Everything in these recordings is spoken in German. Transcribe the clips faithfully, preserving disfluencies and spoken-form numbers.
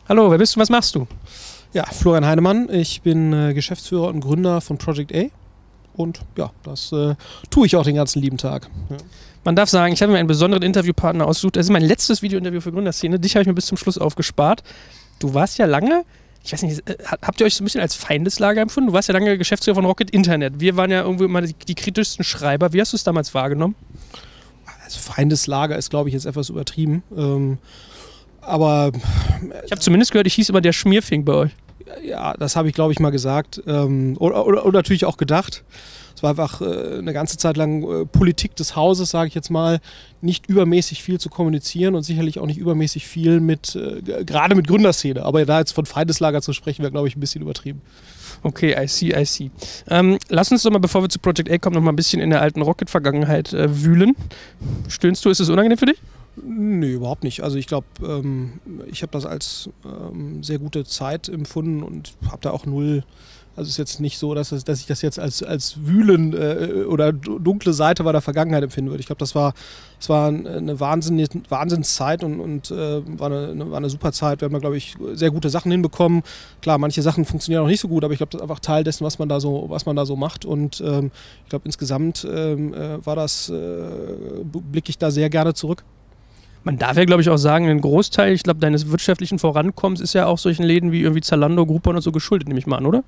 Hallo, wer bist du, was machst du? Ja, Florian Heinemann, ich bin äh, Geschäftsführer und Gründer von Project A und ja, das äh, tue ich auch den ganzen lieben Tag. Ja. Man darf sagen, ich habe mir einen besonderen Interviewpartner ausgesucht. Das ist mein letztes Video-Interview für Gründerszene. Dich habe ich mir bis zum Schluss aufgespart. Du warst ja lange, ich weiß nicht, habt ihr euch so ein bisschen als Feindeslager empfunden? Du warst ja lange Geschäftsführer von Rocket Internet. Wir waren ja irgendwie immer die, die kritischsten Schreiber. Wie hast du es damals wahrgenommen? Also Feindeslager ist, glaube ich, jetzt etwas übertrieben. Ähm, aber ich habe zumindest gehört, ich hieß immer der Schmierfink bei euch. Ja, das habe ich, glaube ich, mal gesagt. Ähm, oder, oder, oder natürlich auch gedacht. Es war einfach äh, eine ganze Zeit lang äh, Politik des Hauses, sage ich jetzt mal, nicht übermäßig viel zu kommunizieren und sicherlich auch nicht übermäßig viel mit, äh, gerade mit Gründerszene. Aber da jetzt von Feindeslager zu sprechen, wäre, glaube ich, ein bisschen übertrieben. Okay, I see, I see. Ähm, lass uns doch mal, bevor wir zu Project A kommen, noch mal ein bisschen in der alten Rocket-Vergangenheit äh, wühlen. Stöhnst du? Ist es unangenehm für dich? Nee, überhaupt nicht. Also ich glaube, ähm, ich habe das als ähm, sehr gute Zeit empfunden und habe da auch null, also es ist jetzt nicht so, dass, es, dass ich das jetzt als, als Wühlen äh, oder dunkle Seite bei der Vergangenheit empfinden würde. Ich glaube, das war, das war eine Wahnsinns, Wahnsinnszeit und, und äh, war, eine, war eine super Zeit. Wir haben da, glaube ich, sehr gute Sachen hinbekommen. Klar, manche Sachen funktionieren auch nicht so gut, aber ich glaube, das ist einfach Teil dessen, was man da so, was man da so macht. Und ähm, ich glaube, insgesamt ähm, äh, war das, äh, blicke ich da sehr gerne zurück. Man darf ja, glaube ich, auch sagen, ein Großteil, ich glaube, deines wirtschaftlichen Vorankommens ist ja auch solchen Läden wie irgendwie Zalando, Groupon und so geschuldet, nehme ich mal an, oder?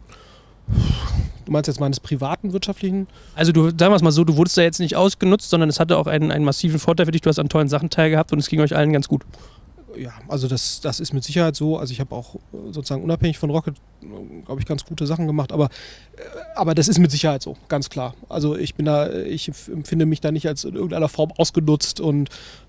Du meinst jetzt meines privaten wirtschaftlichen? Also du, sagen wir es mal so, du wurdest da jetzt nicht ausgenutzt, sondern es hatte auch einen, einen massiven Vorteil für dich, du hast an tollen Sachen teilgehabt und es ging euch allen ganz gut. Ja, also das, das ist mit Sicherheit so. Also ich habe auch sozusagen unabhängig von Rocket, glaube ich, ganz gute Sachen gemacht, aber, aber das ist mit Sicherheit so, ganz klar. Also ich bin da, ich empfinde mich da nicht als in irgendeiner Form ausgenutzt und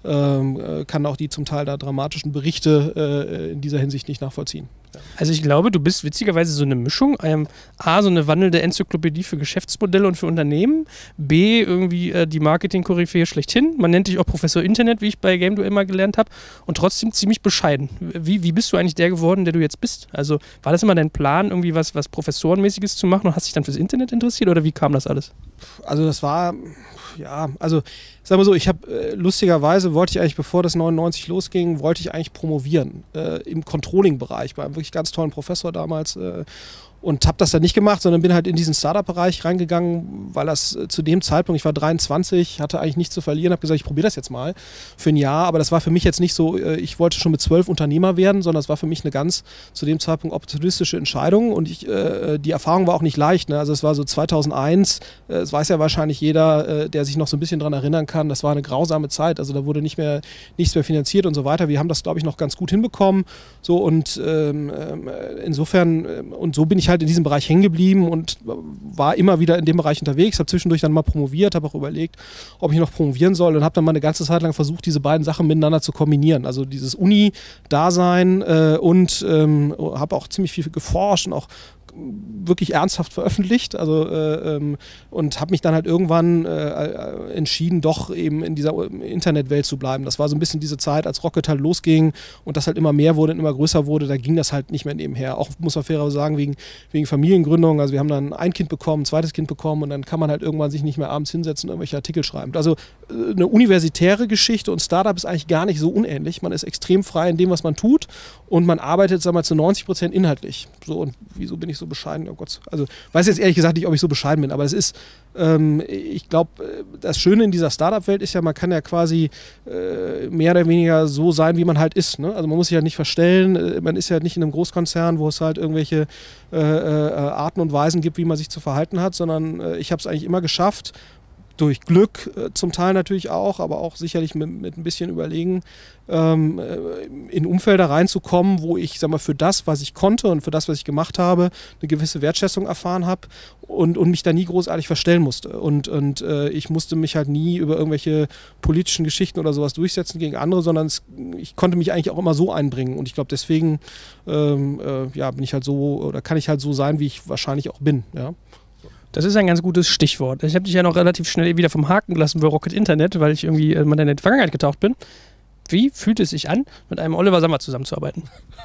ähm, kann auch die zum Teil da dramatischen Berichte äh, in dieser Hinsicht nicht nachvollziehen. Also ich glaube, du bist witzigerweise so eine Mischung. Ähm, A, so eine wandelnde Enzyklopädie für Geschäftsmodelle und für Unternehmen. B, irgendwie äh, die Marketing-Koryphäe schlechthin. Man nennt dich auch Professor Internet, wie ich bei Game Duell mal gelernt habe. Und trotzdem ziemlich bescheiden. Wie, wie bist du eigentlich der geworden, der du jetzt bist? Also war das immer dein Plan, irgendwie was, was Professorenmäßiges zu machen und hast dich dann fürs Internet interessiert oder wie kam das alles? Also das war, ja, also sagen wir so, ich habe äh, lustigerweise wollte ich eigentlich, bevor das neunundneunzig losging, wollte ich eigentlich promovieren äh, im Controlling-Bereich bei einem wirklich ganz tollen Professor damals äh, und habe das dann nicht gemacht, sondern bin halt in diesen Startup-Bereich reingegangen, weil das äh, zu dem Zeitpunkt, ich war dreiundzwanzig, hatte eigentlich nichts zu verlieren, habe gesagt, ich probiere das jetzt mal für ein Jahr, aber das war für mich jetzt nicht so, äh, ich wollte schon mit zwölf Unternehmer werden, sondern es war für mich eine ganz zu dem Zeitpunkt opportunistische Entscheidung und ich, äh, die Erfahrung war auch nicht leicht, ne? Also es war so zweitausendeins, äh, das weiß ja wahrscheinlich jeder, äh, der sich noch so ein bisschen daran erinnern kann, das war eine grausame Zeit, also da wurde nicht mehr, nichts mehr finanziert und so weiter. Wir haben das, glaube ich, noch ganz gut hinbekommen, so und ähm, äh, insofern, äh, und so bin ich halt in diesem Bereich hängen geblieben und war immer wieder in dem Bereich unterwegs, habe zwischendurch dann mal promoviert, habe auch überlegt, ob ich noch promovieren soll und habe dann mal eine ganze Zeit lang versucht, diese beiden Sachen miteinander zu kombinieren. Also dieses Uni-Dasein äh, und ähm, habe auch ziemlich viel geforscht und auch wirklich ernsthaft veröffentlicht, also äh, ähm, und habe mich dann halt irgendwann äh, entschieden, doch eben in dieser Internetwelt zu bleiben. Das war so ein bisschen diese Zeit, als Rocket halt losging und das halt immer mehr wurde und immer größer wurde, da ging das halt nicht mehr nebenher. Auch, muss man fairerweise sagen, wegen, wegen Familiengründung, also wir haben dann ein Kind bekommen, ein zweites Kind bekommen und dann kann man halt irgendwann sich nicht mehr abends hinsetzen und irgendwelche Artikel schreiben. Also äh, eine universitäre Geschichte und Startup ist eigentlich gar nicht so unähnlich. Man ist extrem frei in dem, was man tut und man arbeitet, sagen wir mal, zu neunzig Prozent inhaltlich. So, und wieso bin ich so bescheiden? Oh Gott. Also weiß jetzt ehrlich gesagt nicht, ob ich so bescheiden bin, aber es ist, ähm, ich glaube, das Schöne in dieser Startup-Welt ist ja, man kann ja quasi äh, mehr oder weniger so sein, wie man halt ist. Ne? Also man muss sich ja nicht verstellen, man ist ja nicht in einem Großkonzern, wo es halt irgendwelche äh, äh, Arten und Weisen gibt, wie man sich zu verhalten hat, sondern äh, ich habe es eigentlich immer geschafft, durch Glück äh, zum Teil natürlich auch, aber auch sicherlich mit, mit ein bisschen Überlegen, ähm, in Umfelder reinzukommen, wo ich, sag mal, für das, was ich konnte und für das, was ich gemacht habe, eine gewisse Wertschätzung erfahren habe und, und mich da nie großartig verstellen musste. Und, und äh, ich musste mich halt nie über irgendwelche politischen Geschichten oder sowas durchsetzen gegen andere, sondern es, ich konnte mich eigentlich auch immer so einbringen. Und ich glaube, deswegen ähm, äh, ja, bin ich halt so, oder kann ich halt so sein, wie ich wahrscheinlich auch bin. Ja. Das ist ein ganz gutes Stichwort. Ich habe dich ja noch relativ schnell wieder vom Haken gelassen bei Rocket Internet, weil ich irgendwie äh, mal in die Vergangenheit getaucht bin. Wie fühlt es sich an, mit einem Oliver Sammer zusammenzuarbeiten?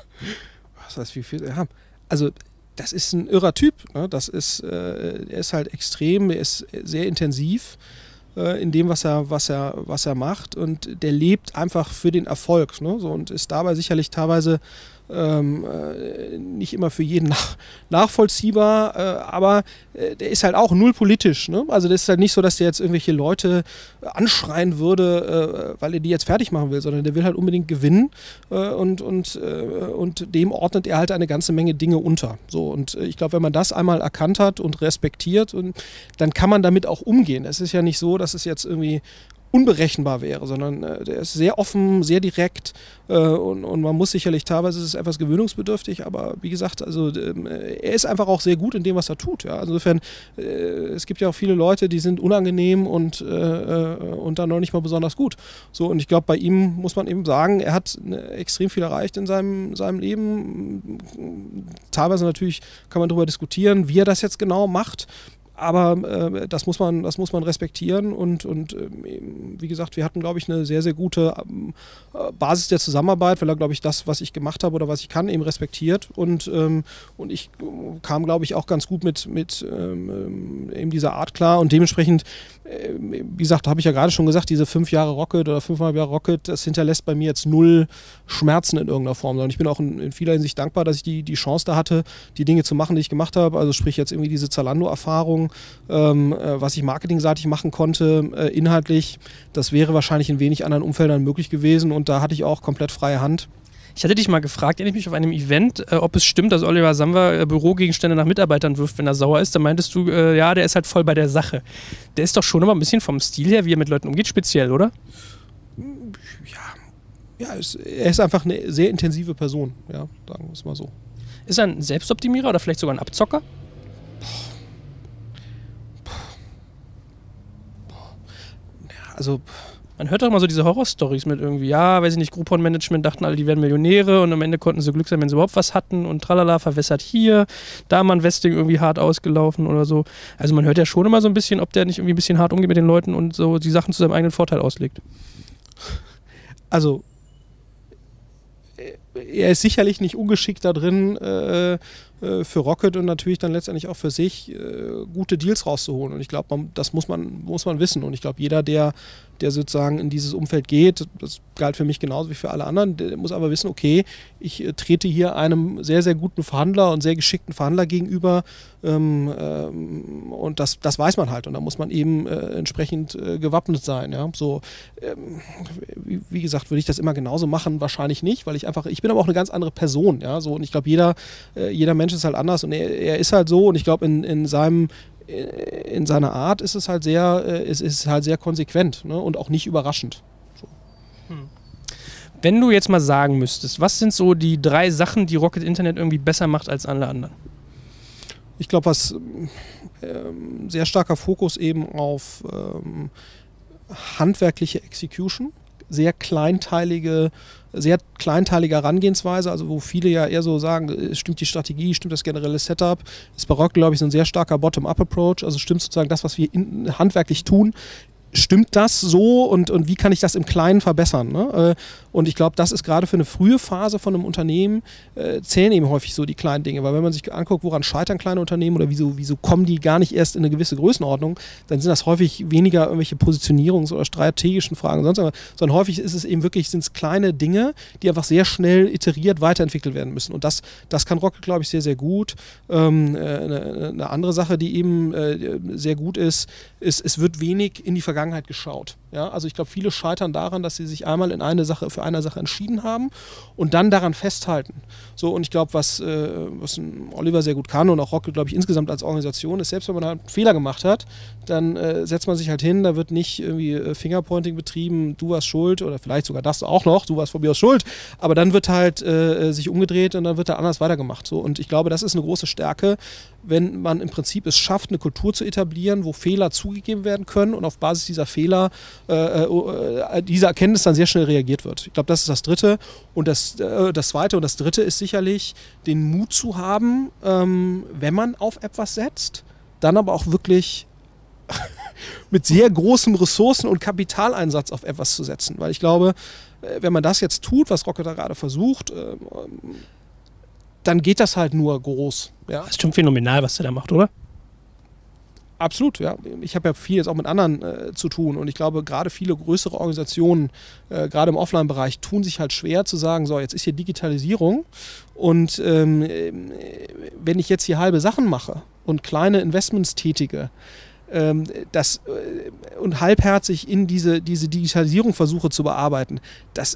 Was heißt, wie viel? Ja, also das ist ein irrer Typ. Ne? Das ist, äh, er ist halt extrem, er ist sehr intensiv äh, in dem, was er, was er, was er macht und der lebt einfach für den Erfolg. Ne? So, und ist dabei sicherlich teilweise ähm, äh, nicht immer für jeden nach, nachvollziehbar, äh, aber äh, der ist halt auch null politisch. Ne? Also das ist halt nicht so, dass der jetzt irgendwelche Leute anschreien würde, äh, weil er die jetzt fertig machen will, sondern der will halt unbedingt gewinnen äh, und, und, äh, und dem ordnet er halt eine ganze Menge Dinge unter. So, und äh, ich glaube, wenn man das einmal erkannt hat und respektiert, und dann kann man damit auch umgehen. Es ist ja nicht so, dass es jetzt irgendwie unberechenbar wäre, sondern äh, der ist sehr offen, sehr direkt äh, und, und man muss sicherlich, teilweise ist es etwas gewöhnungsbedürftig, aber wie gesagt, also äh, er ist einfach auch sehr gut in dem, was er tut. Ja? Also insofern, äh, es gibt ja auch viele Leute, die sind unangenehm und, äh, und dann noch nicht mal besonders gut. So, und ich glaube, bei ihm muss man eben sagen, er hat ne, extrem viel erreicht in seinem, seinem Leben. Teilweise natürlich kann man darüber diskutieren, wie er das jetzt genau macht. Aber äh, das, muss man, das muss man respektieren und, und äh, wie gesagt, wir hatten, glaube ich, eine sehr, sehr gute äh, Basis der Zusammenarbeit, weil er, glaube ich, das, was ich gemacht habe oder was ich kann, eben respektiert und, ähm, und ich kam, glaube ich, auch ganz gut mit, mit ähm, eben dieser Art klar und dementsprechend, äh, wie gesagt, habe ich ja gerade schon gesagt, diese fünf Jahre Rocket oder fünfeinhalb Jahre Rocket, das hinterlässt bei mir jetzt null Schmerzen in irgendeiner Form, sondern ich bin auch in, in vieler Hinsicht dankbar, dass ich die, die Chance da hatte, die Dinge zu machen, die ich gemacht habe, also sprich jetzt irgendwie diese Zalando-Erfahrung, Ähm, äh, was ich marketingseitig machen konnte, äh, inhaltlich, das wäre wahrscheinlich in wenig anderen Umfeldern möglich gewesen und da hatte ich auch komplett freie Hand. Ich hatte dich mal gefragt, erinnere mich auf einem Event, äh, ob es stimmt, dass Oliver Samwer äh, Bürogegenstände nach Mitarbeitern wirft, wenn er sauer ist. Da meintest du, äh, ja, der ist halt voll bei der Sache. Der ist doch schon immer ein bisschen vom Stil her, wie er mit Leuten umgeht, speziell, oder? Ja, ja es, er ist einfach eine sehr intensive Person, ja, sagen wir es mal so. Ist er ein Selbstoptimierer oder vielleicht sogar ein Abzocker? Also, man hört doch immer so diese Horrorstories mit irgendwie, ja, weiß ich nicht, Groupon-Management dachten alle, die werden Millionäre und am Ende konnten sie Glück sein, wenn sie überhaupt was hatten und tralala, verwässert hier, da mal ein Westing irgendwie hart ausgelaufen oder so. Also man hört ja schon immer so ein bisschen, ob der nicht irgendwie ein bisschen hart umgeht mit den Leuten und so die Sachen zu seinem eigenen Vorteil auslegt. Also, er ist sicherlich nicht ungeschickt da drin, äh, für Rocket und natürlich dann letztendlich auch für sich äh, gute Deals rauszuholen. Und ich glaube, das muss man, muss man wissen. Und ich glaube, jeder, der, der sozusagen in dieses Umfeld geht, das galt für mich genauso wie für alle anderen, der muss aber wissen, okay, ich äh, trete hier einem sehr, sehr guten Verhandler und sehr geschickten Verhandler gegenüber ähm, ähm, und das, das weiß man halt. Und da muss man eben äh, entsprechend äh, gewappnet sein. Ja? So, ähm, wie, wie gesagt, würde ich das immer genauso machen? Wahrscheinlich nicht, weil ich einfach, ich bin aber auch eine ganz andere Person. Ja? So, und ich glaube, jeder, äh, jeder Mensch ist halt anders und er, er ist halt so und ich glaube in, in seinem in seiner Art ist es halt sehr es ist halt sehr konsequent, ne? Und auch nicht überraschend. So. Hm. Wenn du jetzt mal sagen müsstest, was sind so die drei Sachen, die Rocket Internet irgendwie besser macht als alle anderen? Ich glaube, was ähm, sehr starker Fokus eben auf ähm, handwerkliche Execution, sehr kleinteilige sehr kleinteilige Herangehensweise, also wo viele ja eher so sagen, stimmt die Strategie, stimmt das generelle Setup, ist bei Rocket, glaube ich, so ein sehr starker Bottom-up-Approach, also stimmt sozusagen das, was wir in, handwerklich tun, stimmt das so und, und wie kann ich das im Kleinen verbessern? Ne? Und ich glaube, das ist gerade für eine frühe Phase von einem Unternehmen, äh, zählen eben häufig so die kleinen Dinge, weil wenn man sich anguckt, woran scheitern kleine Unternehmen oder wieso, wieso kommen die gar nicht erst in eine gewisse Größenordnung, dann sind das häufig weniger irgendwelche Positionierungs- oder strategischen Fragen, sonst, sondern häufig ist es eben wirklich, sind es kleine Dinge, die einfach sehr schnell iteriert weiterentwickelt werden müssen. Und das, das kann Rocket, glaube ich, sehr, sehr gut. Ähm, äh, eine, eine andere Sache, die eben äh, sehr gut ist, ist, es wird wenig in die Vergangenheit geschaut. Ja? Also ich glaube, viele scheitern daran, dass sie sich einmal in eine Sache für eine Sache entschieden haben und dann daran festhalten. So, und ich glaube, was, äh, was Oliver sehr gut kann und auch Rocket, glaube ich, insgesamt als Organisation ist, selbst wenn man halt einen Fehler gemacht hat, dann äh, setzt man sich halt hin, da wird nicht irgendwie äh, Fingerpointing betrieben, du warst schuld oder vielleicht sogar das auch noch, du warst von mir aus schuld, aber dann wird halt äh, sich umgedreht und dann wird da anders weitergemacht. So, und ich glaube, das ist eine große Stärke, wenn man im Prinzip es schafft, eine Kultur zu etablieren, wo Fehler zugegeben werden können und auf Basis dieser Fehler, äh, äh, dieser Erkenntnis dann sehr schnell reagiert wird. Ich glaube, das ist das Dritte. Und das, äh, das Zweite und das Dritte ist sicherlich, den Mut zu haben, ähm, wenn man auf etwas setzt, dann aber auch wirklich mit sehr großem Ressourcen- und Kapitaleinsatz auf etwas zu setzen. Weil ich glaube, wenn man das jetzt tut, was Rocket da gerade versucht, äh, dann geht das halt nur groß. Ja? Das ist schon phänomenal, was der da macht, oder? Absolut, ja. Ich habe ja viel jetzt auch mit anderen äh, zu tun und ich glaube, gerade viele größere Organisationen, äh, gerade im Offline-Bereich, tun sich halt schwer zu sagen, so, jetzt ist hier Digitalisierung und ähm, wenn ich jetzt hier halbe Sachen mache und kleine Investments tätige, ähm, das, äh, und halbherzig in diese, diese Digitalisierung versuche zu bearbeiten, das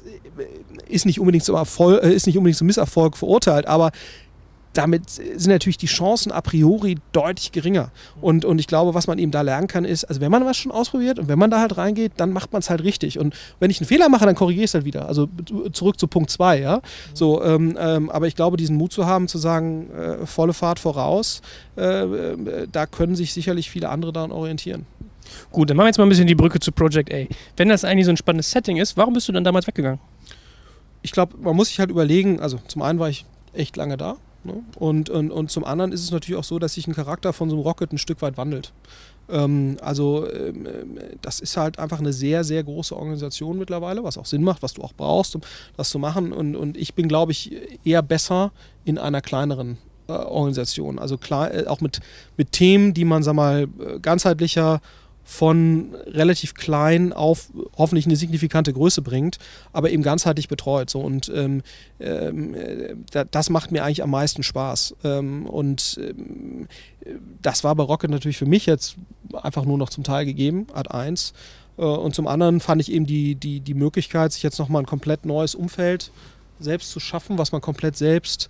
ist nicht unbedingt zum Erfolg, äh, ist nicht unbedingt zum Misserfolg verurteilt, aber damit sind natürlich die Chancen a priori deutlich geringer. Und, und ich glaube, was man eben da lernen kann, ist, also wenn man was schon ausprobiert und wenn man da halt reingeht, dann macht man es halt richtig. Und wenn ich einen Fehler mache, dann korrigiere ich es halt wieder. Also zurück zu Punkt zwei. Ja? So, ähm, ähm, aber ich glaube, diesen Mut zu haben, zu sagen, äh, volle Fahrt voraus, äh, äh, da können sich sicherlich viele andere daran orientieren. Gut, dann machen wir jetzt mal ein bisschen die Brücke zu Project A. Wenn das eigentlich so ein spannendes Setting ist, warum bist du dann damals weggegangen? Ich glaube, man muss sich halt überlegen, also zum einen war ich echt lange da. Und, und, und zum anderen ist es natürlich auch so, dass sich ein Charakter von so einem Rocket ein Stück weit wandelt. Ähm, also ähm, das ist halt einfach eine sehr, sehr große Organisation mittlerweile, was auch Sinn macht, was du auch brauchst, um das zu machen. Und, und ich bin, glaube ich, eher besser in einer kleineren äh, Organisation. Also klar, äh, auch mit, mit Themen, die man, sag mal, ganzheitlicher von relativ klein auf hoffentlich eine signifikante Größe bringt, aber eben ganzheitlich betreut. So. Und ähm, ähm, das macht mir eigentlich am meisten Spaß. Ähm, und ähm, das war bei Rocket natürlich für mich jetzt einfach nur noch zum Teil gegeben, Art eins. Äh, und zum anderen fand ich eben die, die, die Möglichkeit, sich jetzt nochmal ein komplett neues Umfeld selbst zu schaffen, was man komplett selbst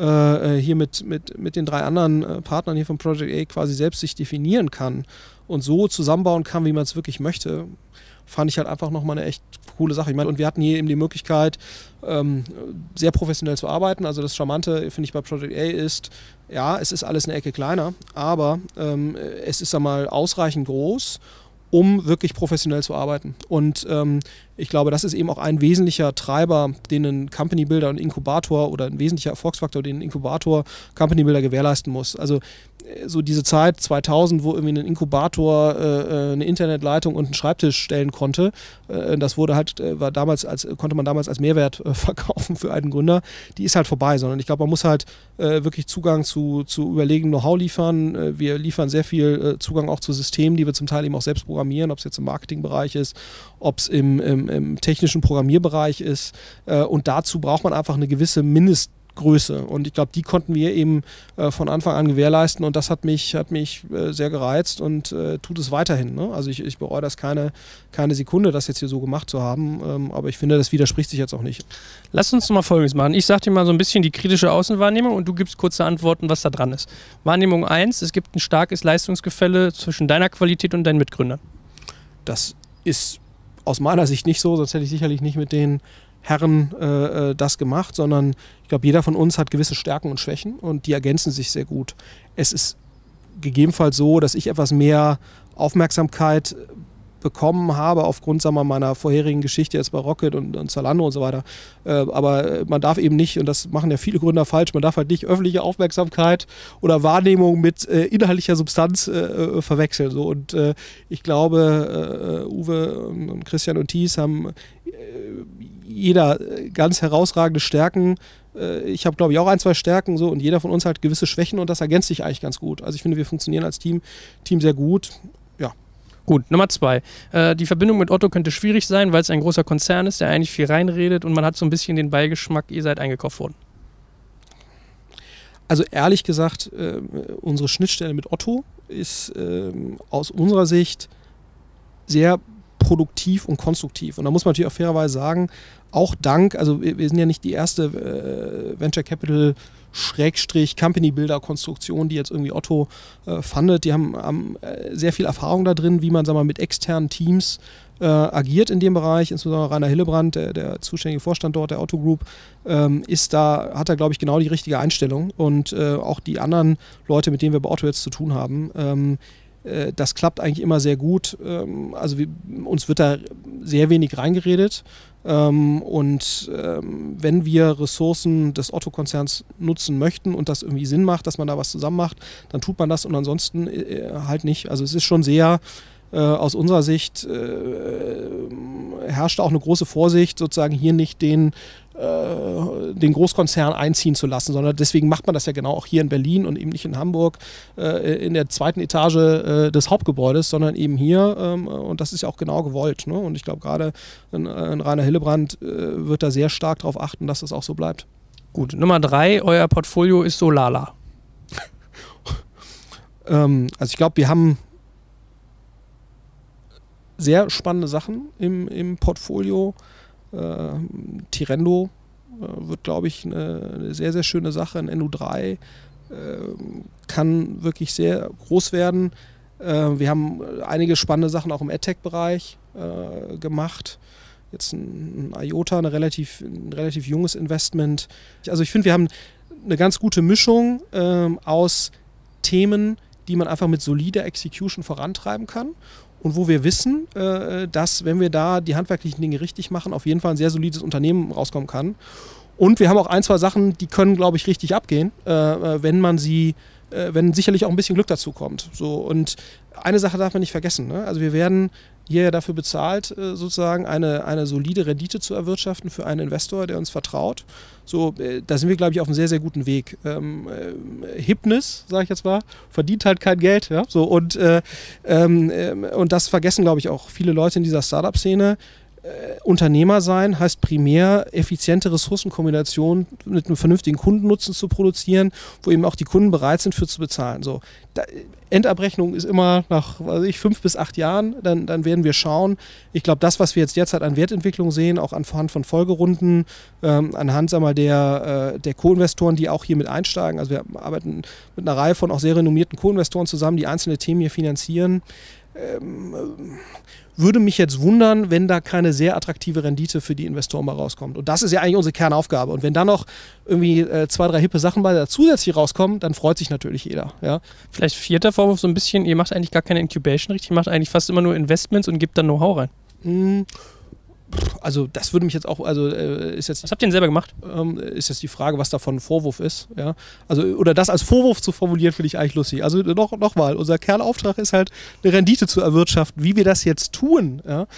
äh, hier mit, mit, mit den drei anderen äh, Partnern hier von Project A quasi selbst sich definieren kann und so zusammenbauen kann, wie man es wirklich möchte, fand ich halt einfach nochmal eine echt coole Sache. Ich meine, und wir hatten hier eben die Möglichkeit, ähm, sehr professionell zu arbeiten. Also das Charmante, finde ich, bei Project A ist, ja, es ist alles eine Ecke kleiner, aber ähm, es ist einmal ausreichend groß, um wirklich professionell zu arbeiten. Und ähm, ich glaube, das ist eben auch ein wesentlicher Treiber, den ein Company Builder und Inkubator oder ein wesentlicher Erfolgsfaktor, den ein Inkubator Company Builder gewährleisten muss. Also so diese Zeit zweitausend, wo irgendwie ein Inkubator äh, eine Internetleitung und einen Schreibtisch stellen konnte, äh, das wurde halt, äh, war damals als, konnte man damals als Mehrwert äh, verkaufen für einen Gründer, die ist halt vorbei, sondern ich glaube, man muss halt äh, wirklich Zugang zu, zu überlegenen Know-how liefern. Äh, wir liefern sehr viel äh, Zugang auch zu Systemen, die wir zum Teil eben auch selbst programmieren, ob es jetzt im Marketingbereich ist, ob es im, im, im technischen Programmierbereich ist. Äh, und dazu braucht man einfach eine gewisse Mindest Größe. Und ich glaube, die konnten wir eben äh, von Anfang an gewährleisten und das hat mich, hat mich äh, sehr gereizt und äh, tut es weiterhin. Ne? Also ich, ich bereue das keine, keine Sekunde, das jetzt hier so gemacht zu haben, ähm, aber ich finde, das widerspricht sich jetzt auch nicht. Lass uns mal Folgendes machen. Ich sage dir mal so ein bisschen die kritische Außenwahrnehmung und du gibst kurze Antworten, was da dran ist. Wahrnehmung eins, es gibt ein starkes Leistungsgefälle zwischen deiner Qualität und deinen Mitgründern. Das ist aus meiner Sicht nicht so, sonst hätte ich sicherlich nicht mit den Herren äh, das gemacht, sondern ich glaube, jeder von uns hat gewisse Stärken und Schwächen und die ergänzen sich sehr gut. Es ist gegebenenfalls so, dass ich etwas mehr Aufmerksamkeit bekommen habe aufgrund, sagen wir mal, meiner vorherigen Geschichte jetzt bei Rocket und, und Zalando und so weiter. Äh, aber man darf eben nicht, und das machen ja viele Gründer falsch, man darf halt nicht öffentliche Aufmerksamkeit oder Wahrnehmung mit äh, inhaltlicher Substanz äh, verwechseln. So. Und äh, ich glaube, äh, Uwe und Christian und Thies haben äh, jeder ganz herausragende Stärken. Äh, ich habe, glaube ich, auch ein, zwei Stärken so, und jeder von uns hat gewisse Schwächen und das ergänzt sich eigentlich ganz gut. Also ich finde, wir funktionieren als Team, Team sehr gut. Ja. Gut, Nummer zwei. Äh, die Verbindung mit Otto könnte schwierig sein, weil es ein großer Konzern ist, der eigentlich viel reinredet und man hat so ein bisschen den Beigeschmack, ihr seid eingekauft worden. Also ehrlich gesagt, äh, unsere Schnittstelle mit Otto ist äh, aus unserer Sicht sehr produktiv und konstruktiv. Und da muss man natürlich auch fairerweise sagen, auch dank, also wir, wir sind ja nicht die erste äh, Venture Capital Schrägstrich Company Builder Konstruktion, die jetzt irgendwie Otto äh, fundet. Die haben, haben äh, sehr viel Erfahrung da drin, wie man, sagen wir mal, mit externen Teams äh, agiert in dem Bereich. Insbesondere Rainer Hillebrand, der, der zuständige Vorstand dort der Otto Group, ähm, ist da, hat da, glaube ich, genau die richtige Einstellung. Und äh, auch die anderen Leute, mit denen wir bei Otto jetzt zu tun haben, ähm, äh, das klappt eigentlich immer sehr gut. Ähm, also wir, uns wird da sehr wenig reingeredet. Ähm, und ähm, wenn wir Ressourcen des Otto-Konzerns nutzen möchten und das irgendwie Sinn macht, dass man da was zusammen macht, dann tut man das und ansonsten äh, halt nicht. Also es ist schon sehr, äh, aus unserer Sicht äh, herrscht auch eine große Vorsicht, sozusagen hier nicht den äh, den Großkonzern einziehen zu lassen, sondern deswegen macht man das ja genau auch hier in Berlin und eben nicht in Hamburg äh, in der zweiten Etage äh, des Hauptgebäudes, sondern eben hier ähm, und das ist ja auch genau gewollt. Ne? Und ich glaube, gerade ein, ein Rainer Hillebrand äh, wird da sehr stark darauf achten, dass das auch so bleibt. Gut, Nummer drei, euer Portfolio ist so lala. ähm, also ich glaube, wir haben sehr spannende Sachen im, im Portfolio. Äh, Tirendo äh, wird, glaube ich, eine, eine sehr, sehr schöne Sache. Ein N U drei äh, kann wirklich sehr groß werden. Äh, wir haben einige spannende Sachen auch im AdTech-Bereich äh, gemacht. Jetzt ein, ein IOTA, eine relativ, ein relativ junges Investment. Also ich finde, wir haben eine ganz gute Mischung äh, aus Themen, die man einfach mit solider Execution vorantreiben kann. Und wo wir wissen, äh, dass, wenn wir da die handwerklichen Dinge richtig machen, auf jeden Fall ein sehr solides Unternehmen rauskommen kann. Und wir haben auch ein, zwei Sachen, die können, glaube ich, richtig abgehen, äh, wenn man sie, äh, wenn sicherlich auch ein bisschen Glück dazu kommt. So, und eine Sache darf man nicht vergessen. Ne? Also wir werden hier ja dafür bezahlt, äh, sozusagen eine, eine solide Rendite zu erwirtschaften für einen Investor, der uns vertraut. So, äh, da sind wir, glaube ich, auf einem sehr, sehr guten Weg. Ähm, äh, Hipness, sage ich jetzt mal, verdient halt kein Geld. Ja? So, und, äh, ähm, äh, und das vergessen, glaube ich, auch viele Leute in dieser Startup-Szene. Äh, Unternehmer sein heißt primär effiziente Ressourcenkombination mit einem vernünftigen Kundennutzen zu produzieren, wo eben auch die Kunden bereit sind für zu bezahlen. So, da, Endabrechnung ist immer nach, weiß ich, fünf bis acht Jahren, dann, dann werden wir schauen. Ich glaube, das, was wir jetzt derzeit an Wertentwicklung sehen, auch anhand von Folgerunden, ähm, anhand sag mal, der, äh, der Co-Investoren, die auch hier mit einsteigen, also wir arbeiten mit einer Reihe von auch sehr renommierten Co-Investoren zusammen, die einzelne Themen hier finanzieren, ähm, würde mich jetzt wundern, wenn da keine sehr attraktive Rendite für die Investoren mal rauskommt. Und das ist ja eigentlich unsere Kernaufgabe. Und wenn da noch irgendwie äh, zwei, drei hippe Sachen bei zusätzlich rauskommen, dann freut sich natürlich jeder. Ja? Vielleicht vierter Vorwurf so ein bisschen, ihr macht eigentlich gar keine Incubation richtig, ihr macht eigentlich fast immer nur Investments und gebt dann Know-how rein. Mm. Also das würde mich jetzt auch, also äh, ist jetzt... Was habt ihr denn selber gemacht? Ähm, ist jetzt die Frage, was davon ein Vorwurf ist. Ja? Also, oder das als Vorwurf zu formulieren, finde ich eigentlich lustig. Also noch, noch mal, unser Kernauftrag ist halt, eine Rendite zu erwirtschaften. Wie wir das jetzt tun, ja?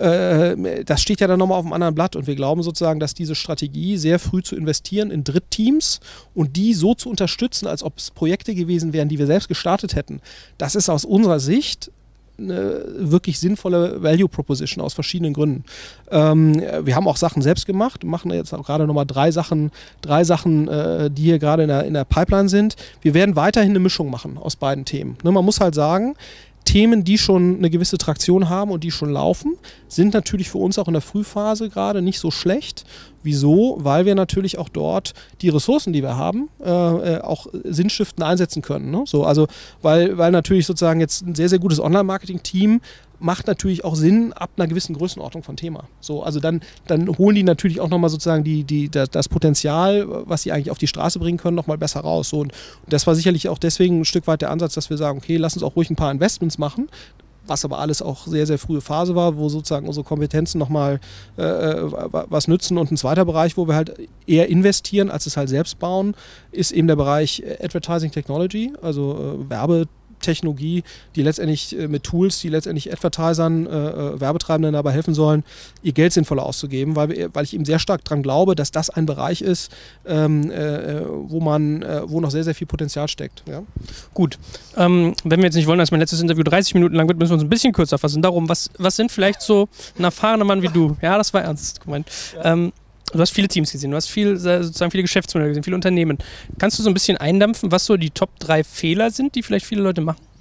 äh, das steht ja dann nochmal auf einem anderen Blatt. Und wir glauben sozusagen, dass diese Strategie, sehr früh zu investieren in Drittteams und die so zu unterstützen, als ob es Projekte gewesen wären, die wir selbst gestartet hätten, das ist aus unserer Sicht eine wirklich sinnvolle Value Proposition aus verschiedenen Gründen. Ähm, wir haben auch Sachen selbst gemacht, machen jetzt auch gerade nochmal drei Sachen, drei Sachen, äh, die hier gerade in der, in der Pipeline sind. Wir werden weiterhin eine Mischung machen aus beiden Themen. Ne, man muss halt sagen, Themen, die schon eine gewisse Traktion haben und die schon laufen, sind natürlich für uns auch in der Frühphase gerade nicht so schlecht. Wieso? Weil wir natürlich auch dort die Ressourcen, die wir haben, äh, auch sinnstiftend einsetzen können. Ne? So, also, weil, weil natürlich sozusagen jetzt ein sehr, sehr gutes Online-Marketing-Team macht natürlich auch Sinn ab einer gewissen Größenordnung von Thema. So, also dann, dann holen die natürlich auch nochmal sozusagen die, die, das Potenzial, was sie eigentlich auf die Straße bringen können, nochmal besser raus. So, und das war sicherlich auch deswegen ein Stück weit der Ansatz, dass wir sagen, okay, lass uns auch ruhig ein paar Investments machen, was aber alles auch sehr, sehr frühe Phase war, wo sozusagen unsere Kompetenzen nochmal äh, was nützen. Und ein zweiter Bereich, wo wir halt eher investieren, als es halt selbst bauen, ist eben der Bereich Advertising Technology, also äh, Werbe Technologie, die letztendlich äh, mit Tools, die letztendlich Advertisern, äh, Werbetreibenden dabei helfen sollen, ihr Geld sinnvoller auszugeben, weil, wir, weil ich eben sehr stark daran glaube, dass das ein Bereich ist, ähm, äh, wo man, äh, wo noch sehr, sehr viel Potenzial steckt. Ja? Gut, ähm, wenn wir jetzt nicht wollen, dass mein letztes Interview dreißig Minuten lang wird, müssen wir uns ein bisschen kürzer fassen. Darum, was, was sind vielleicht so ein erfahrener Mann wie du? Ja, das war ernst gemeint. Ja. Ähm, Du hast viele Teams gesehen, du hast viel, sozusagen viele Geschäftsmodelle gesehen, viele Unternehmen. Kannst du so ein bisschen eindampfen, was so die Top drei Fehler sind, die vielleicht viele Leute machen?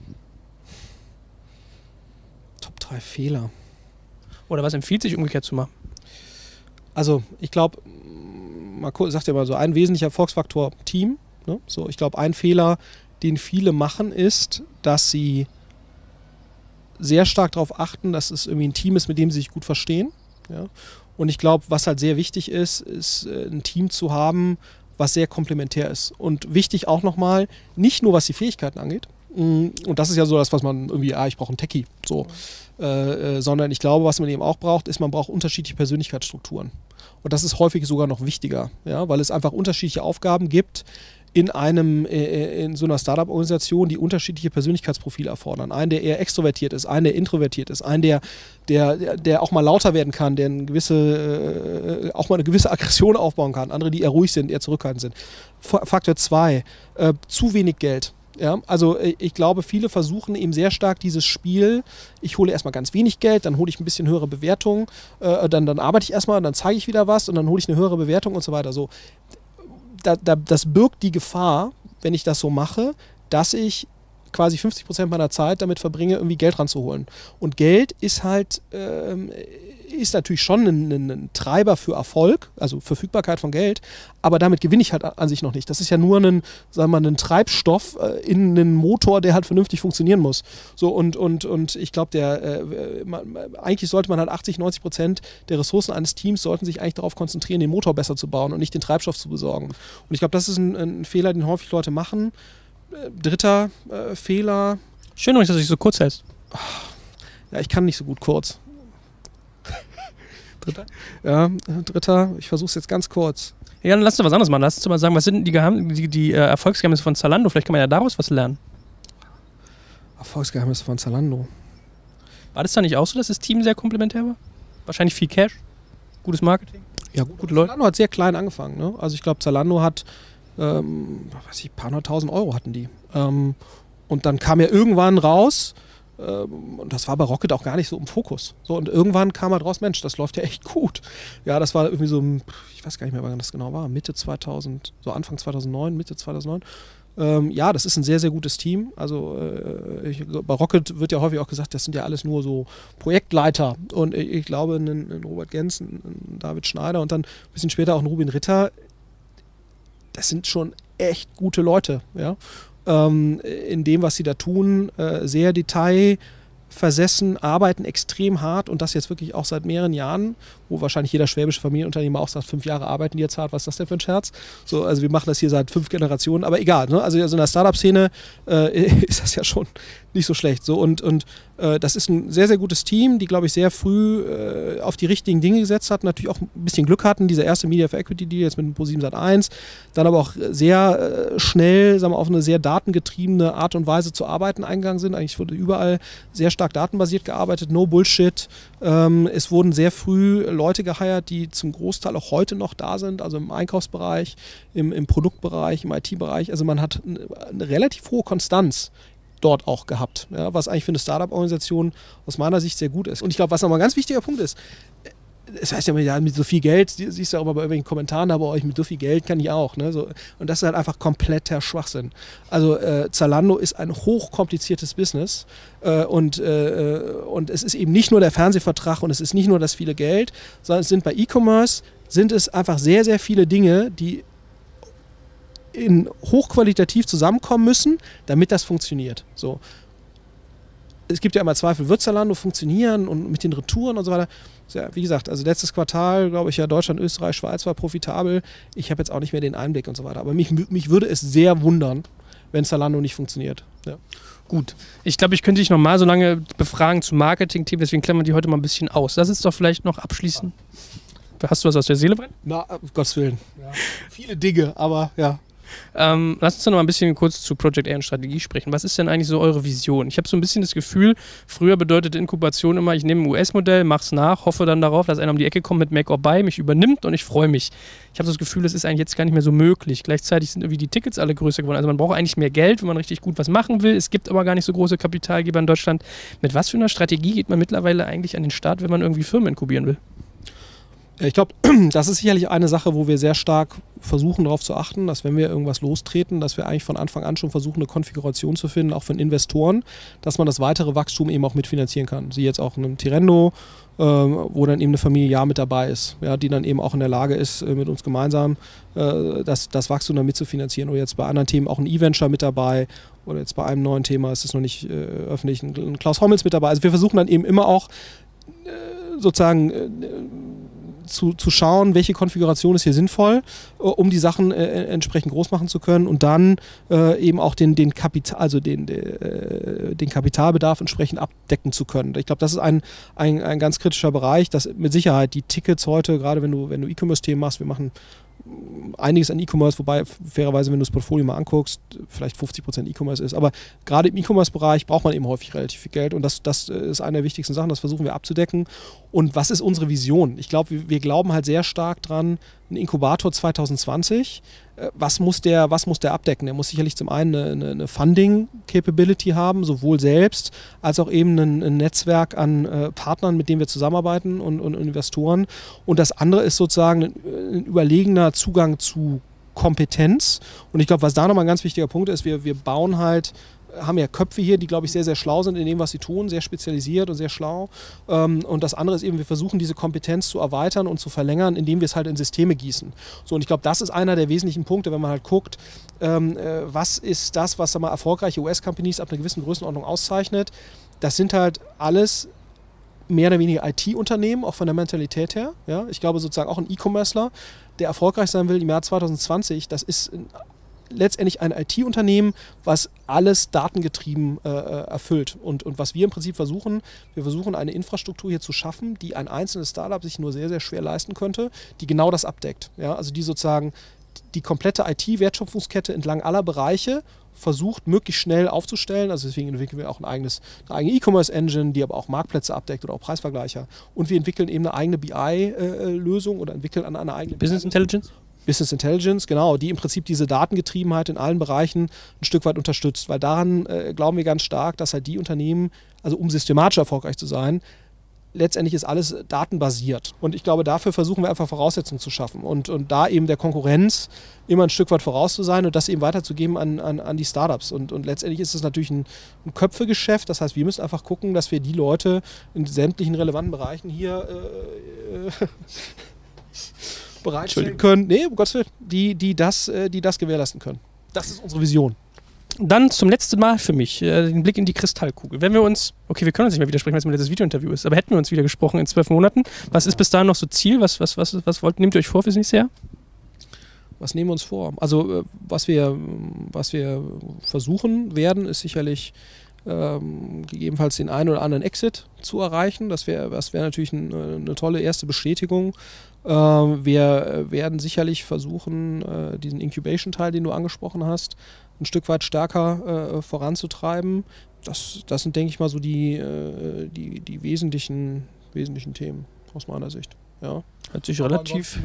Top drei Fehler. Oder was empfiehlt sich umgekehrt zu machen? Also ich glaube, man sagt ja mal so, ein wesentlicher Erfolgsfaktor Team. Ne? So, ich glaube, ein Fehler, den viele machen, ist, dass sie sehr stark darauf achten, dass es irgendwie ein Team ist, mit dem sie sich gut verstehen. Ja? Und ich glaube, was halt sehr wichtig ist, ist ein Team zu haben, was sehr komplementär ist. Und wichtig auch nochmal, nicht nur was die Fähigkeiten angeht, und das ist ja so das, was man irgendwie, ah, ich brauche einen Techie, so, äh, äh, sondern ich glaube, was man eben auch braucht, ist, man braucht unterschiedliche Persönlichkeitsstrukturen. Und das ist häufig sogar noch wichtiger, ja, weil es einfach unterschiedliche Aufgaben gibt, in einem äh, in so einer Startup-Organisation, die unterschiedliche Persönlichkeitsprofile erfordern. Einen, der eher extrovertiert ist, einen, der introvertiert ist, einen, der, der, der auch mal lauter werden kann, der eine gewisse, äh, auch mal eine gewisse Aggression aufbauen kann. Andere, die eher ruhig sind, eher zurückhaltend sind. Faktor zwei, äh, zu wenig Geld. Ja, also ich glaube, viele versuchen eben sehr stark dieses Spiel, ich hole erstmal ganz wenig Geld, dann hole ich ein bisschen höhere Bewertung, äh, dann, dann arbeite ich erstmal, dann zeige ich wieder was und dann hole ich eine höhere Bewertung und so weiter. So, da, da, das birgt die Gefahr, wenn ich das so mache, dass ich quasi fünfzig Prozent meiner Zeit damit verbringe, irgendwie Geld ranzuholen. Und Geld ist halt, ähm, ist natürlich schon ein, ein Treiber für Erfolg, also Verfügbarkeit von Geld, aber damit gewinne ich halt an sich noch nicht. Das ist ja nur ein, sagen wir mal, ein Treibstoff äh, in einen Motor, der halt vernünftig funktionieren muss. So und, und, und ich glaube, der äh, man, eigentlich sollte man halt achtzig, neunzig Prozent der Ressourcen eines Teams sollten sich eigentlich darauf konzentrieren, den Motor besser zu bauen und nicht den Treibstoff zu besorgen. Und ich glaube, das ist ein, ein Fehler, den häufig Leute machen. Äh, dritter äh, Fehler. Schön, dass du dich so kurz hältst. Ja, ich kann nicht so gut kurz. Dritter? Ja, dritter, ich versuche es jetzt ganz kurz. Ja, dann lass uns was anderes machen. Lass uns mal sagen, was sind die, Geheim die, die äh, Erfolgsgeheimnisse von Zalando? Vielleicht kann man ja daraus was lernen. Erfolgsgeheimnisse von Zalando. War das da nicht auch so, dass das Team sehr komplementär war? Wahrscheinlich viel Cash, gutes Marketing, ja, gut, gute Leute. Zalando hat sehr klein angefangen. Ne? Also ich glaube, Zalando hat, ähm, weiß ich, ein paar hunderttausend Euro hatten die. Ähm, und dann kam ja irgendwann raus, und das war bei Rocket auch gar nicht so im Fokus. So, und irgendwann kam halt raus, Mensch, das läuft ja echt gut. Ja, das war irgendwie so, ich weiß gar nicht mehr, wann das genau war, Mitte zweitausend, so Anfang zweitausendneun, Mitte zweitausendneun. Ähm, ja, das ist ein sehr, sehr gutes Team. Also äh, ich, bei Rocket wird ja häufig auch gesagt, das sind ja alles nur so Projektleiter. Und ich, ich glaube, ein, ein Robert Gens, ein, ein David Schneider und dann ein bisschen später auch ein Rubin Ritter, das sind schon echt gute Leute, ja. Ähm, in dem, was sie da tun, äh, sehr detailversessen, arbeiten extrem hart und das jetzt wirklich auch seit mehreren Jahren, wo wahrscheinlich jeder schwäbische Familienunternehmer auch sagt, fünf Jahre arbeiten die jetzt hart, was ist das denn für ein Scherz? So, also wir machen das hier seit fünf Generationen, aber egal, ne? Also, also in der Startup-Szene äh, ist das ja schon nicht so schlecht. So, und und äh, das ist ein sehr, sehr gutes Team, die, glaube ich, sehr früh äh, auf die richtigen Dinge gesetzt hat, natürlich auch ein bisschen Glück hatten, dieser erste Media for Equity Deal jetzt mit dem ProSieben Sat eins, dann aber auch sehr äh, schnell, sagen wir, auf eine sehr datengetriebene Art und Weise zu arbeiten eingegangen sind. Eigentlich wurde überall sehr stark datenbasiert gearbeitet, no Bullshit. Ähm, es wurden sehr früh Leute geheiert, die zum Großteil auch heute noch da sind, also im Einkaufsbereich, im, im Produktbereich, im I T-Bereich. Also man hat eine, eine relativ hohe Konstanz dort auch gehabt, ja, was eigentlich für eine Startup-Organisation aus meiner Sicht sehr gut ist. Und ich glaube, was nochmal ein ganz wichtiger Punkt ist, es heißt ja immer, ja, mit so viel Geld, siehst du auch immer bei irgendwelchen Kommentaren, aber euch mit so viel Geld kann ich auch. Ne? So, und das ist halt einfach kompletter Schwachsinn. Also äh, Zalando ist ein hochkompliziertes Business äh, und, äh, und es ist eben nicht nur der Fernsehvertrag und es ist nicht nur das viele Geld, sondern es sind bei E-Commerce, sind es einfach sehr, sehr viele Dinge, die in hochqualitativ zusammenkommen müssen, damit das funktioniert. So. Es gibt ja immer Zweifel, wird Zalando funktionieren und mit den Retouren und so weiter. Ja, wie gesagt, also letztes Quartal, glaube ich, ja, Deutschland, Österreich, Schweiz war profitabel. Ich habe jetzt auch nicht mehr den Einblick und so weiter. Aber mich, mich würde es sehr wundern, wenn Zalando nicht funktioniert. Ja. Gut. Ich glaube, ich könnte dich noch mal so lange befragen zum Marketing-Team, deswegen klammern die heute mal ein bisschen aus. Lass uns doch vielleicht noch abschließen. Hast du was aus der Seele brennen? Na, um Gottes Willen. Ja. Viele Dinge, aber ja. Ähm, lass uns doch noch mal ein bisschen kurz zu Project A und Strategie sprechen. Was ist denn eigentlich so eure Vision? Ich habe so ein bisschen das Gefühl, früher bedeutete Inkubation immer, ich nehme ein U S-Modell, mach's nach, hoffe dann darauf, dass einer um die Ecke kommt mit Make or Buy, mich übernimmt und ich freue mich. Ich habe das Gefühl, das ist eigentlich jetzt gar nicht mehr so möglich. Gleichzeitig sind irgendwie die Tickets alle größer geworden. Also man braucht eigentlich mehr Geld, wenn man richtig gut was machen will. Es gibt aber gar nicht so große Kapitalgeber in Deutschland. Mit was für einer Strategie geht man mittlerweile eigentlich an den Start, wenn man irgendwie Firmen inkubieren will? Ich glaube, das ist sicherlich eine Sache, wo wir sehr stark versuchen, darauf zu achten, dass wenn wir irgendwas lostreten, dass wir eigentlich von Anfang an schon versuchen, eine Konfiguration zu finden, auch für Investoren, dass man das weitere Wachstum eben auch mitfinanzieren kann. Sie jetzt auch in einem Tirendo, ähm, wo dann eben eine Familie ja mit dabei ist, ja, die dann eben auch in der Lage ist, äh, mit uns gemeinsam äh, das, das Wachstum dann mitzufinanzieren. Oder jetzt bei anderen Themen auch ein E-Venture mit dabei. Oder jetzt bei einem neuen Thema ist es noch nicht äh, öffentlich, ein, ein Klaus Hommels mit dabei. Also wir versuchen dann eben immer auch äh, sozusagen äh, Zu, zu schauen, welche Konfiguration ist hier sinnvoll, äh, um die Sachen äh, entsprechend groß machen zu können und dann äh, eben auch den, den, Kapital, also den, äh, den Kapitalbedarf entsprechend abdecken zu können. Ich glaube, das ist ein, ein, ein ganz kritischer Bereich, dass mit Sicherheit die Tickets heute, gerade wenn du, wenn du E-Commerce-Themen machst, wir machen einiges an E-Commerce, wobei fairerweise, wenn du das Portfolio mal anguckst, vielleicht fünfzig Prozent E-Commerce ist. Aber gerade im E-Commerce-Bereich braucht man eben häufig relativ viel Geld und das, das ist eine der wichtigsten Sachen, das versuchen wir abzudecken. Und was ist unsere Vision? Ich glaube, wir, wir glauben halt sehr stark dran, ein Inkubator zwanzig zwanzig, was muss der, was muss der abdecken? Er muss sicherlich zum einen eine, eine Funding-Capability haben, sowohl selbst als auch eben ein, ein Netzwerk an äh, Partnern, mit denen wir zusammenarbeiten und, und Investoren. Und das andere ist sozusagen ein, ein überlegener Zugang zu Kompetenz. Und ich glaube, was da nochmal ein ganz wichtiger Punkt ist, wir, wir bauen halt, haben ja Köpfe hier, die, glaube ich, sehr, sehr schlau sind in dem, was sie tun, sehr spezialisiert und sehr schlau. Und das andere ist eben, wir versuchen, diese Kompetenz zu erweitern und zu verlängern, indem wir es halt in Systeme gießen. So, und ich glaube, das ist einer der wesentlichen Punkte, wenn man halt guckt, ähm, was ist das, was, sag mal, erfolgreiche U S-Companies ab einer gewissen Größenordnung auszeichnet. Das sind halt alles mehr oder weniger I T-Unternehmen, auch von der Mentalität her. Ja? Ich glaube, sozusagen auch ein E-Commercer, der erfolgreich sein will im Jahr zwanzig zwanzig, das ist ein letztendlich ein I T-Unternehmen, was alles datengetrieben äh, erfüllt. Und, und was wir im Prinzip versuchen, wir versuchen eine Infrastruktur hier zu schaffen, die ein einzelnes Startup sich nur sehr, sehr schwer leisten könnte, die genau das abdeckt. Ja? Also die sozusagen die komplette I T-Wertschöpfungskette entlang aller Bereiche versucht, möglichst schnell aufzustellen. Also deswegen entwickeln wir auch ein eigenes, eine eigene E-Commerce-Engine, die aber auch Marktplätze abdeckt oder auch Preisvergleicher. Und wir entwickeln eben eine eigene B I-Lösung oder entwickeln an einer eigenen Business Intelligence? Business Intelligence, genau, die im Prinzip diese Datengetriebenheit in allen Bereichen ein Stück weit unterstützt, weil daran äh, glauben wir ganz stark, dass halt die Unternehmen, also um systematisch erfolgreich zu sein, letztendlich ist alles datenbasiert. Und ich glaube, dafür versuchen wir einfach Voraussetzungen zu schaffen und, und da eben der Konkurrenz immer ein Stück weit voraus zu sein und das eben weiterzugeben an, an, an die Startups. Und, und letztendlich ist es natürlich ein, ein Köpfegeschäft, das heißt, wir müssen einfach gucken, dass wir die Leute in sämtlichen relevanten Bereichen hier äh, äh, bereitstellen können, nee, um Gottes Willen, die, die, das, die das gewährleisten können. Das ist unsere Vision. Dann zum letzten Mal für mich äh, den Blick in die Kristallkugel. Wenn wir uns, okay, wir können uns nicht mehr widersprechen, weil es mein letztes Videointerview ist, aber hätten wir uns wieder gesprochen in zwölf Monaten, was ist bis dahin noch so Ziel? Was, was, was, was wollt, nehmt ihr euch vor fürs nächste Jahr? Was nehmen wir uns vor? Also was wir, was wir versuchen werden, ist sicherlich ähm, gegebenenfalls den einen oder anderen Exit zu erreichen. Das wäre das wär natürlich ein, eine tolle erste Bestätigung. Wir werden sicherlich versuchen, diesen Incubation-Teil, den du angesprochen hast, ein Stück weit stärker voranzutreiben. Das, das sind, denke ich mal, so die, die, die wesentlichen, wesentlichen Themen aus meiner Sicht. Ja. Hört sich relativ...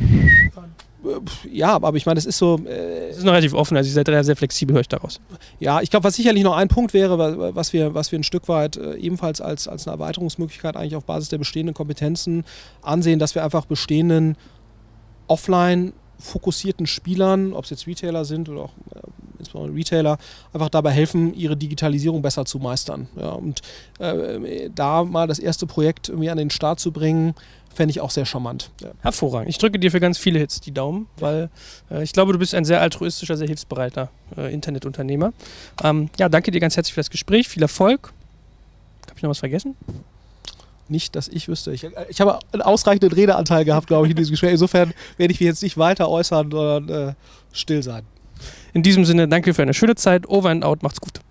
Ja, aber ich meine, das ist so... Es äh, ist noch relativ offen, also ihr seid sehr, sehr flexibel, höre ich daraus. Ja, ich glaube, was sicherlich noch ein Punkt wäre, was wir, was wir ein Stück weit äh, ebenfalls als, als eine Erweiterungsmöglichkeit eigentlich auf Basis der bestehenden Kompetenzen ansehen, dass wir einfach bestehenden offline fokussierten Spielern, ob es jetzt Retailer sind oder auch äh, insbesondere Retailer, einfach dabei helfen, ihre Digitalisierung besser zu meistern. Ja, und äh, da mal das erste Projekt irgendwie an den Start zu bringen, fände ich auch sehr charmant. Ja. Hervorragend. Ich drücke dir für ganz viele Hits die Daumen, weil äh, ich glaube, du bist ein sehr altruistischer, sehr hilfsbereiter äh, Internetunternehmer. Ähm, ja, danke dir ganz herzlich für das Gespräch. Viel Erfolg. Habe ich noch was vergessen? Nicht, dass ich wüsste. Ich, ich habe einen ausreichenden Redeanteil gehabt, glaube ich, in diesem Gespräch. Insofern werde ich mich jetzt nicht weiter äußern, sondern äh, still sein. In diesem Sinne, danke für eine schöne Zeit. Over and out. Macht's gut.